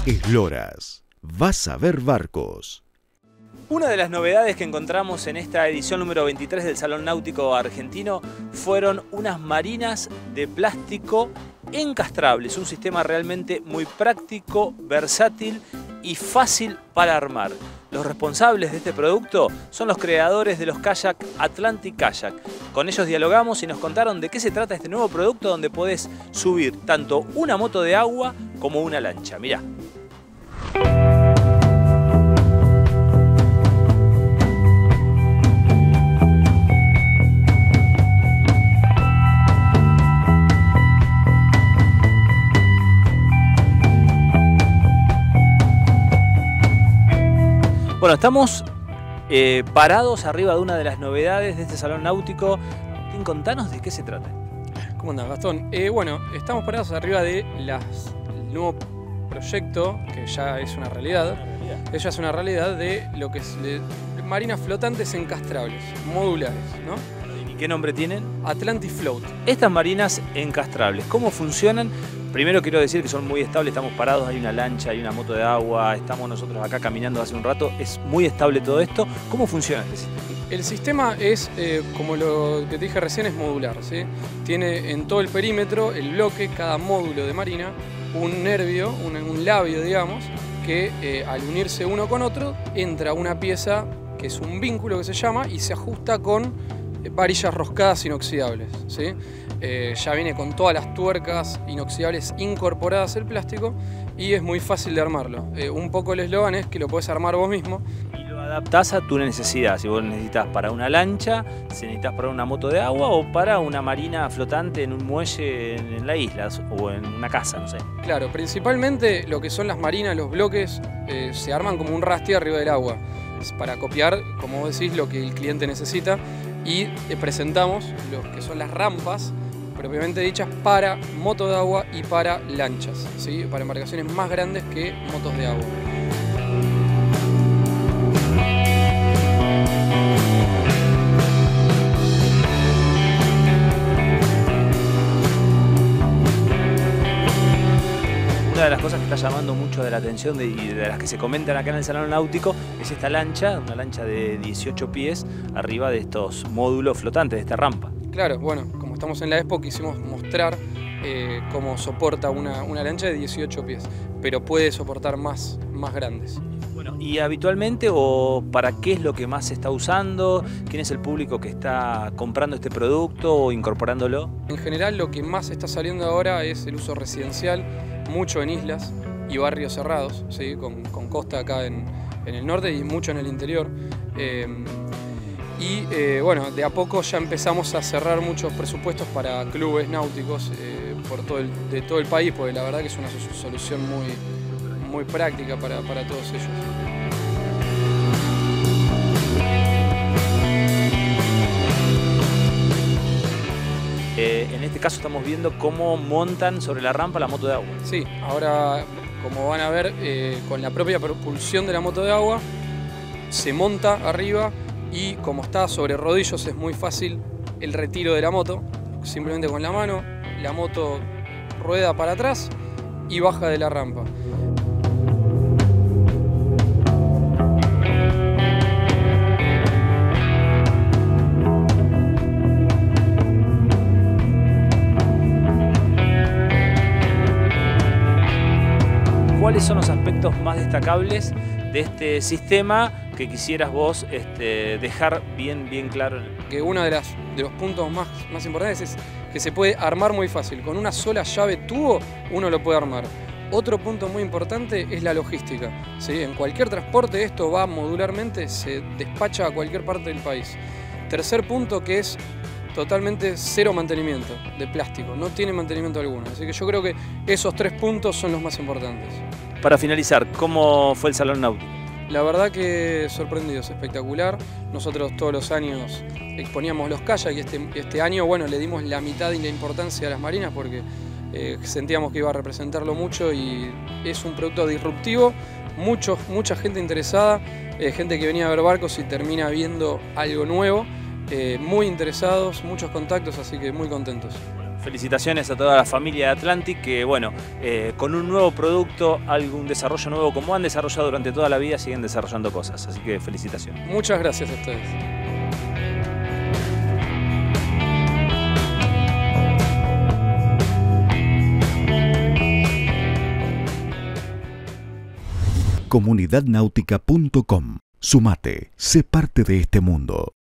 Esloras, vas a ver barcos. Una de las novedades que encontramos en esta edición número 23 del Salón Náutico Argentino fueron unas marinas de plástico encastrables, un sistema realmente muy práctico, versátil y fácil para armar. Los responsables de este producto son los creadores de los kayak Atlantic Kayak. Con ellos dialogamos y nos contaron de qué se trata este nuevo producto donde podés subir tanto una moto de agua como una lancha. Mirá. Bueno, estamos parados arriba de una de las novedades de este salón náutico. Contanos de qué se trata. ¿Cómo andás, Gastón? Bueno, estamos parados arriba de el nuevo proyecto, que ya es una realidad. Ya es una realidad de lo que es de marinas flotantes encastrables, modulares, ¿no? ¿Y qué nombre tienen? Atlantic Float. Estas marinas encastrables, ¿cómo funcionan? Primero quiero decir que son muy estables, estamos parados, hay una lancha, hay una moto de agua, estamos nosotros acá caminando hace un rato, es muy estable todo esto. ¿Cómo funciona este sistema? El sistema es, como lo que te dije recién, es modular, ¿sí? Tiene en todo el perímetro, el bloque, cada módulo de marina, un nervio, un labio, digamos, que al unirse uno con otro, entra una pieza que es un vínculo que se llama y se ajusta con varillas roscadas inoxidables, ¿sí? Ya viene con todas las tuercas inoxidables incorporadas al plástico y es muy fácil de armarlo. Un poco el eslogan es que lo podés armar vos mismo. Y lo adaptás a tu necesidad. Si vos necesitas para una lancha, si necesitas para una moto de agua o para una marina flotante en un muelle en la isla o en una casa, no sé. Claro, principalmente lo que son las marinas, los bloques, se arman como un rasti arriba del agua. Es para copiar, como vos decís, lo que el cliente necesita y presentamos lo que son las rampas propiamente dichas para moto de agua y para lanchas, ¿sí? Para embarcaciones más grandes que motos de agua. Una de las cosas que está llamando mucho de la atención y de las que se comentan acá en el Salón Náutico es esta lancha, una lancha de 18 pies arriba de estos módulos flotantes, de esta rampa. Claro, bueno, como estamos en la Expo quisimos mostrar cómo soporta una lancha de 18 pies, pero puede soportar más grandes. Bueno, ¿y habitualmente o para qué es lo que más se está usando? ¿Quién es el público que está comprando este producto o incorporándolo? En general lo que más está saliendo ahora es el uso residencial, mucho en islas y barrios cerrados, ¿sí? con costa acá en el norte y mucho en el interior. Bueno, de a poco ya empezamos a cerrar muchos presupuestos para clubes náuticos de todo el país, porque la verdad que es una solución muy práctica para todos ellos. En este caso estamos viendo cómo montan sobre la rampa la moto de agua. Sí, ahora como van a ver, con la propia propulsión de la moto de agua, se monta arriba y como está sobre rodillos es muy fácil el retiro de la moto. Simplemente con la mano, la moto rueda para atrás y baja de la rampa. ¿Cuáles son los aspectos más destacables de este sistema que quisieras vos dejar bien claro? Que uno de los puntos más importantes es que se puede armar muy fácil. Con una sola llave tubo uno lo puede armar. Otro punto muy importante es la logística, ¿sí? En cualquier transporte esto va modularmente, se despacha a cualquier parte del país. Tercer punto, que es totalmente cero mantenimiento de plástico, no tiene mantenimiento alguno. Así que yo creo que esos 3 puntos son los más importantes. Para finalizar, ¿cómo fue el Salón Náutico? La verdad que sorprendidos, espectacular. Nosotros todos los años exponíamos los kayak y este año, bueno, le dimos la mitad de la importancia a las marinas porque sentíamos que iba a representarlo mucho y es un producto disruptivo, mucha gente interesada, gente que venía a ver barcos y termina viendo algo nuevo, muy interesados, muchos contactos, así que muy contentos. Felicitaciones a toda la familia de Atlantic que, bueno, con un nuevo producto, algún desarrollo nuevo como han desarrollado durante toda la vida, siguen desarrollando cosas. Así que felicitaciones. Muchas gracias a ustedes. Comunidadnautica.com. Sumate, sé parte de este mundo.